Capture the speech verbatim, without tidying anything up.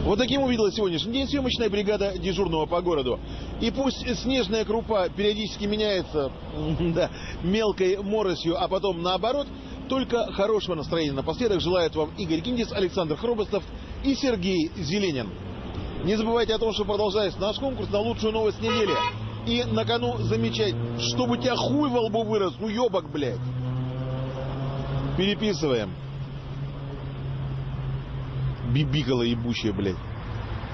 Вот таким увидела сегодняшний день съемочная бригада дежурного по городу. И пусть снежная крупа периодически меняется да, мелкой моросью, а потом наоборот, только хорошего настроения напоследок желают вам Игорь Киндис, Александр Хробостов и Сергей Зеленин. Не забывайте о том, что продолжается наш конкурс на лучшую новость недели. И на кону замечать, чтобы у тебя хуй во лбу вырос, уебок, блядь. Переписываем. Бибикала ебучая, блядь.